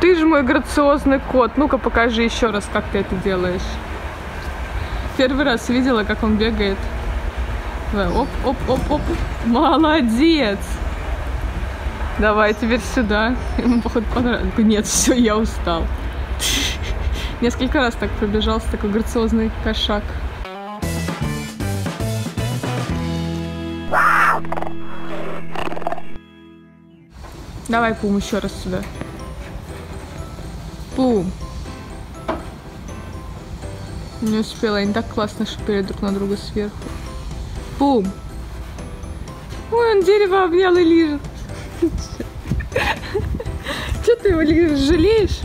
ты же мой грациозный кот. Ну-ка покажи еще раз, как ты это делаешь. Первый раз видела, как он бегает. Давай, оп, оп, оп, оп. Молодец. Давай теперь сюда. Ему, походу, понравилось. Нет, все, я устал. Несколько раз так пробежался, такой грациозный кошак. Давай, Пум, еще раз сюда. Пум. Не успела, они так классно шипели друг на друга сверху. Пум. Ой, он дерево обнял и лижет. Че ты его лижешь? Жалеешь?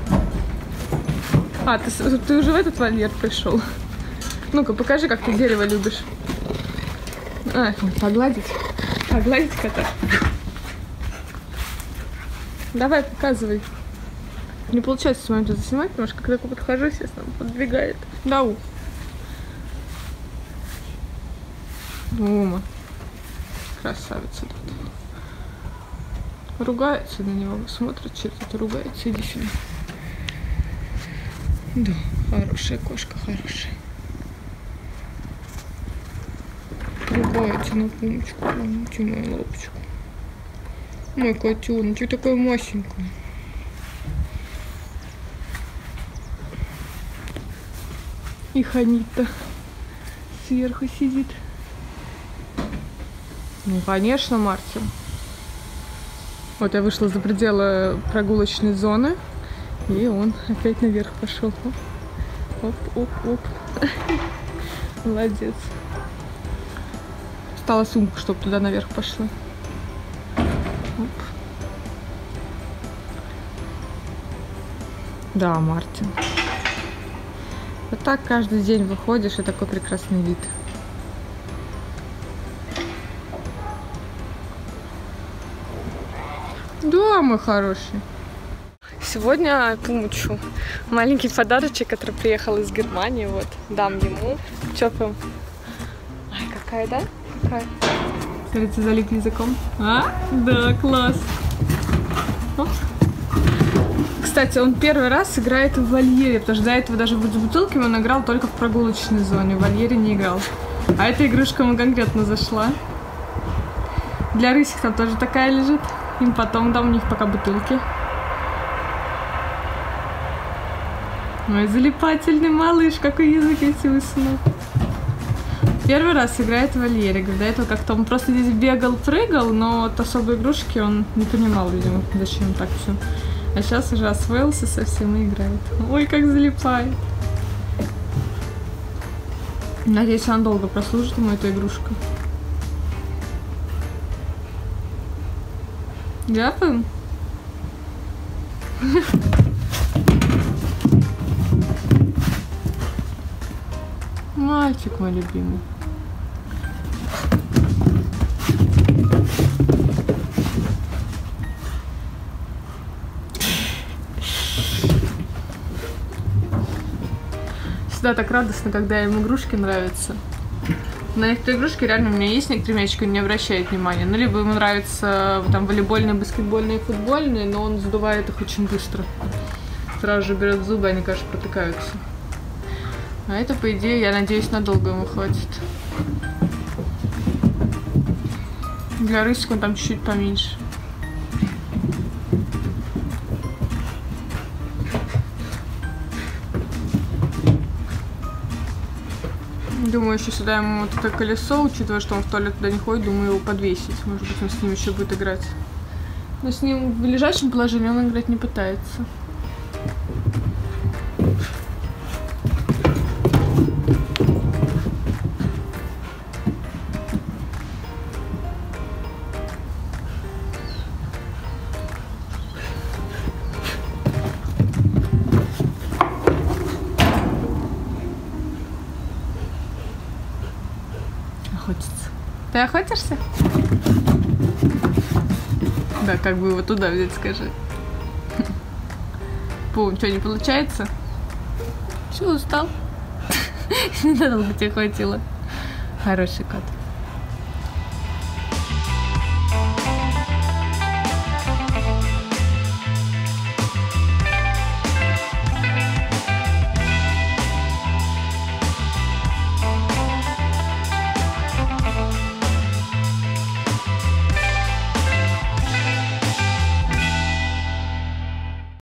А, ты уже в этот вольер пришел. Ну-ка, покажи, как ты дерево любишь. А, погладить. Погладить кота. Давай, показывай. Не получается с вами тут заснимать, потому что когда я подхожу, естественно, он подбегает. Дау. Ума. Красавица тут. Ругается на него, смотрит, что-то ругается. Иди сюда. Да, хорошая кошка, хорошая. Ругается на Пумочку, помните мою лапочку. Мой котенок, ты такой масенький. И Ханита сверху сидит. Ну, конечно, Мартин. Вот я вышла за пределы прогулочной зоны, и он опять наверх пошел. Оп, оп, оп. Молодец. Встала сумку, чтобы туда наверх пошла. Оп. Да, Мартин. Вот так каждый день выходишь, и такой прекрасный вид. Да, мой хороший. Сегодня Пумычу маленький подарочек, который приехал из Германии. Вот, дам ему. Чопаем. Ай, какая, да? Какая? Смотрите, залип языком. А? Да, класс. Оп. Кстати, он первый раз играет в вольере, потому что до этого даже с бутылками он играл только в прогулочной зоне. В вольере не играл. А эта игрушка ему конкретно зашла. Для рысик там тоже такая лежит. Им потом дам, у них пока бутылки. Ой, залипательный малыш, какой язык эти высунул. Первый раз играет в вольере. До этого как-то он просто здесь бегал, прыгал, но вот особой игрушки он не понимал, видимо, зачем так все. А сейчас уже освоился совсем и играет. Ой, как залипает. Надеюсь, он долго прослужит ему эту игрушку. Ляпаем? Мальчик мой любимый. Всегда так радостно, когда им игрушки нравятся. На некоторые игрушки реально у меня есть, некоторые мячики, он не обращает внимания. Ну, либо ему нравятся там волейбольные, баскетбольные, футбольные, но он сдувает их очень быстро. Сразу же берет зубы, они, конечно, протыкаются. А это, по идее, я надеюсь, надолго ему хватит. Для рысика он там чуть-чуть поменьше. Думаю, еще сюда ему вот это колесо, учитывая, что он в туалет туда не ходит, думаю, его подвесить. Может быть, он с ним еще будет играть. Но с ним в лежачем положении он играть не пытается. Охотится. Ты охотишься? Да, как бы его туда взять, скажи. Пум, что, не получается? Все, устал? Недолго тебе хватило. Хороший кот.